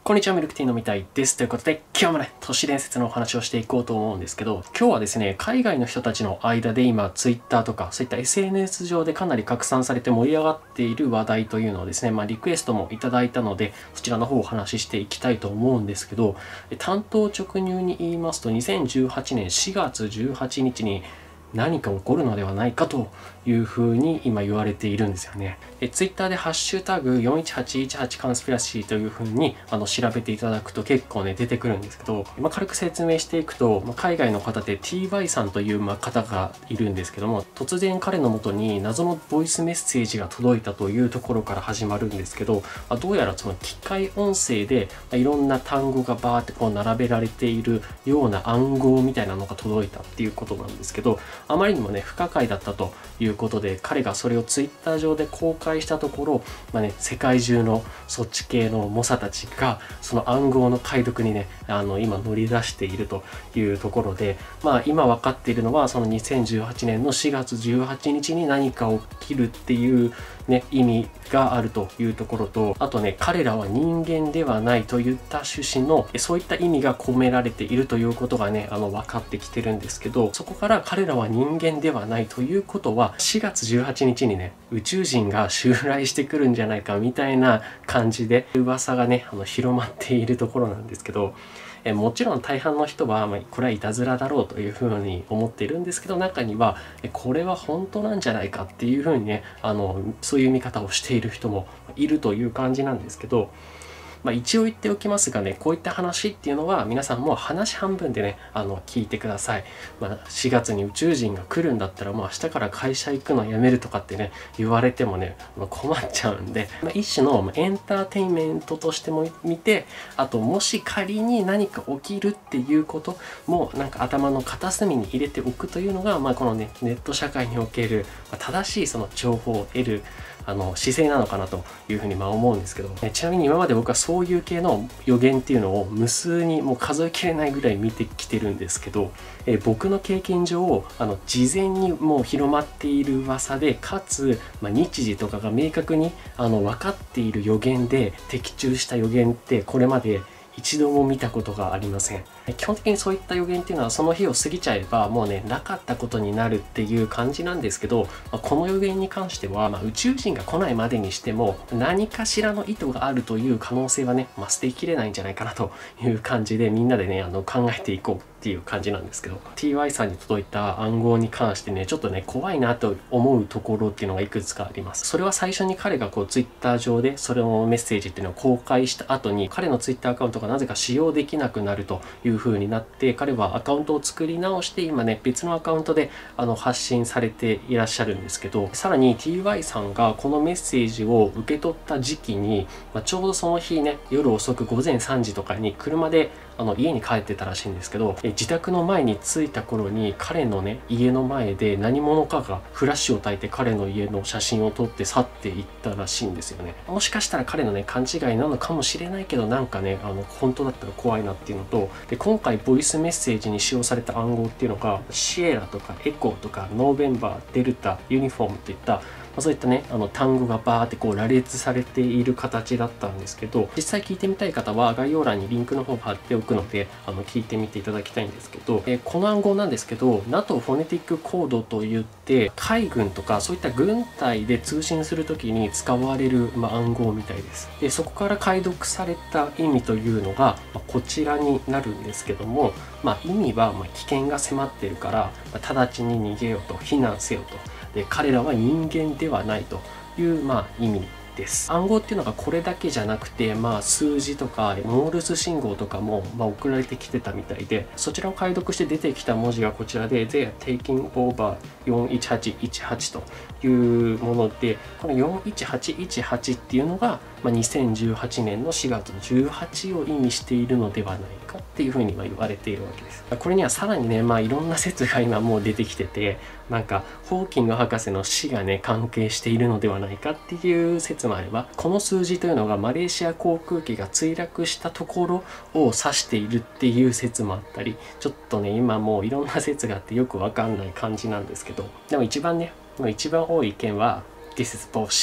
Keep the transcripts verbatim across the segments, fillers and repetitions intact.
こんにちは、ミルクティー飲みたいです。ということで、今日もね、都市伝説のお話をしていこうと思うんですけど、今日はですね、海外の人たちの間で今、Twitter とか、そういった エスエヌエス 上でかなり拡散されて盛り上がっている話題というのをですね、まあ、リクエストもいただいたので、そちらの方をお話ししていきたいと思うんですけど、単刀直入に言いますと、にせんじゅうはちねんしがつじゅうはちにちに、何か起こるのではないかというふうに今言われているんですよね。えツイッターでハッシュタグよんいちはちいちはちカンスピラシーというふうにあの調べていただくと結構ね出てくるんですけど、まあ、軽く説明していくと、まあ、海外の方で ティーワイ さんというまあ方がいるんですけども、突然彼のもとに謎のボイスメッセージが届いたというところから始まるんですけど、まあ、どうやらその機械音声で、まあ、いろんな単語がバーってこう並べられているような暗号みたいなのが届いたっていうことなんですけど、あまりにもね不可解だったということで、彼がそれをツイッター上で公開したところ、まあね、世界中のそっち系の猛者たちがその暗号の解読にねあの今乗り出しているというところで、まあ今分かっているのはそのにせんじゅうはちねんのしがつじゅうはちにちに何か起きるっていうね意味があるというところと、あとね彼らは人間ではないといった趣旨のそういった意味が込められているということがねあの分かってきてるんですけど、そこから彼らは人間ではないということはしがつじゅうはちにちにね宇宙人が襲来してくるんじゃないかみたいな感じで噂がねあの広まっているところなんですけど、えもちろん大半の人は、まあ、これはいたずらだろうというふうに思っているんですけど、中にはえこれは本当なんじゃないかっていうふうにねあのそういう見方をしている人もいるという感じなんですけど、まあ、一応言っておきますがね、こういった話っていうのは皆さんも話半分でねあの聞いてください。まあ、しがつに宇宙人が来るんだったらもう明日から会社行くのやめるとかってね言われてもね、まあ、困っちゃうんで、まあ、一種のエンターテインメントとしても見て、あともし仮に何か起きるっていうこともなんか頭の片隅に入れておくというのが、まあ、このねネット社会における正しいその情報を得るあの姿勢なのかなというふうにまあ思うんですけど、ちなみに今まで僕はそういう系の予言っていうのを無数にもう数えきれないぐらい見てきてるんですけど、え僕の経験上あの事前にもう広まっている噂で、かつ、まあ、日時とかが明確にあの分かっている予言で的中した予言ってこれまで一度も見たことがありません。基本的にそういった予言っていうのはその日を過ぎちゃえばもうねなかったことになるっていう感じなんですけど、まあ、この予言に関しては、まあ、宇宙人が来ないまでにしても何かしらの意図があるという可能性はね、まあ、捨てきれないんじゃないかなという感じで、みんなでねあの考えていこうっていう感じなんですけど、 ティーワイ さんに届いた暗号に関してねちょっとね怖いなと思うところっていうのがいくつかあります。それは最初に彼がこう Twitter 上でそれのメッセージっていうのを公開した後に、彼の Twitter アカウントがなぜか使用できなくなるという風になって、彼はアカウントを作り直して今ね別のアカウントであの発信されていらっしゃるんですけど、さらに ティーワイ さんがこのメッセージを受け取った時期に、まあ、ちょうどその日ね夜遅くごぜんさんじとかに車であの家に帰ってたらしいんですけど、え自宅の前に着いた頃に彼のね家の前で何者かがフラッシュを焚いて彼の家の写真を撮って去っていったらしいんですよね。もしかしたら彼のね勘違いなのかもしれないけど、なんかねあの本当だったら怖いなっていうのと、で今回ボイスメッセージに使用された暗号っていうのがシエラとかエコーとかノーベンバー、デルタ、ユニフォームといったまあ、そういったねあの単語がバーってこう羅列されている形だったんですけど、実際聞いてみたい方は概要欄にリンクの方を貼っておくのであの聞いてみていただきたいんですけど、えこの暗号なんですけど ナト フォネティックコードといって海軍とかそういった軍隊で通信する時に使われる、まあ、暗号みたいです。でそこから解読された意味というのが、まあ、こちらになるんですけども、まあ、意味はまあ危険が迫っているから、まあ、直ちに逃げようと、避難せよと、で彼らは人間ではないという、まあ、意味です。暗号っていうのがこれだけじゃなくて、まあ、数字とかモールス信号とかも、まあ、送られてきてたみたいで、そちらを解読して出てきた文字がこちらで They are taking over よんいちはちいちはちというもので、このよんいちはちいちはちっていうのが、まあ、にせんじゅうはちねんのしがつじゅうはちを意味しているのではないかっていうふうに言われているわけです。これにはさらにね、まあ、いろんな説が今もう出てきてて、なんかホーキング博士の死がね関係しているのではないかっていう説もあれば、この数字というのがマレーシア航空機が墜落したところを指しているっていう説もあったり、ちょっとね今もういろんな説があってよくわかんない感じなんですけど、でも一番ね一番多い意見は This is bullshit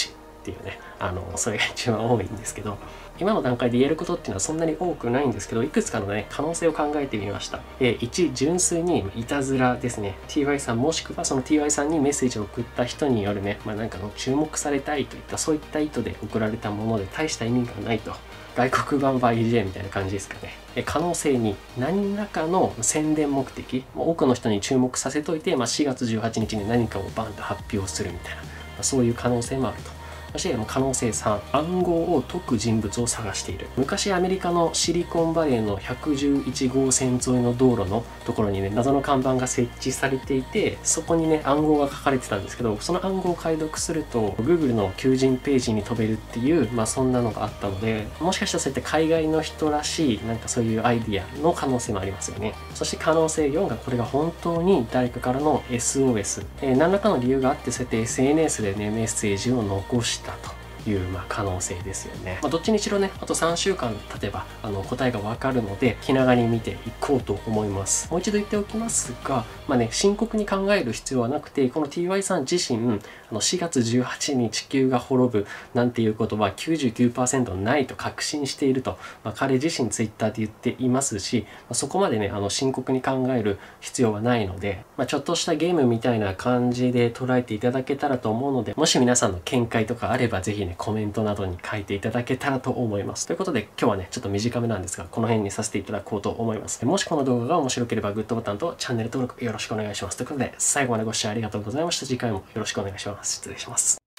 っていうね、あのそれが一番多いんですけど、今の段階で言えることっていうのはそんなに多くないんですけど、いくつかのね可能性を考えてみました。えいち、純粋にいたずらですね。 ティーワイ さんもしくはその ティーワイ さんにメッセージを送った人によるね、まあ、なんかの注目されたいといったそういった意図で送られたもので大した意味がないと、外国版 バイジェー みたいな感じですかね。え可能性に何らかの宣伝目的、多くの人に注目させといて、まあ、しがつじゅうはちにちに何かをバンと発表するみたいな、まあ、そういう可能性もあると。そして可能性さん、暗号を解く人物を探している。昔アメリカのシリコンバレーのひゃくじゅういちごうせん沿いの道路のところにね、謎の看板が設置されていて、そこにね、暗号が書かれてたんですけど、その暗号を解読すると Google の求人ページに飛べるっていう、まあそんなのがあったので、もしかしたらそういった海外の人らしいなんかそういうアイディアの可能性もありますよね。そして可能性よんが、これが本当に誰かからの エスオーエス、えー、何らかの理由があってそうやって エスエヌエス でねメッセージを残したという、まあ、可能性ですよね。まあ、どっちにしろね、あとさんしゅうかん経てばあの答えがわかるので、気長に見ていこうと思います。もう一度言っておきますが、まあね、深刻に考える必要はなくて、この ティーワイ さん自身、あのしがつじゅうはちにちに地球が滅ぶなんていうことは きゅうじゅうきゅうパーセント ないと確信していると、まあ、彼自身ツイッターで言っていますし、まあ、そこまでね、あの深刻に考える必要はないので、まあ、ちょっとしたゲームみたいな感じで捉えていただけたらと思うので、もし皆さんの見解とかあれば、ぜひね、コメントなどに書いていただけたらと思います。ということで、今日はね、ちょっと短めなんですが、この辺にさせていただこうと思います。もしこの動画が面白ければ、グッドボタンとチャンネル登録よろしくお願いします。ということで、最後までご視聴ありがとうございました。次回もよろしくお願いします。失礼します。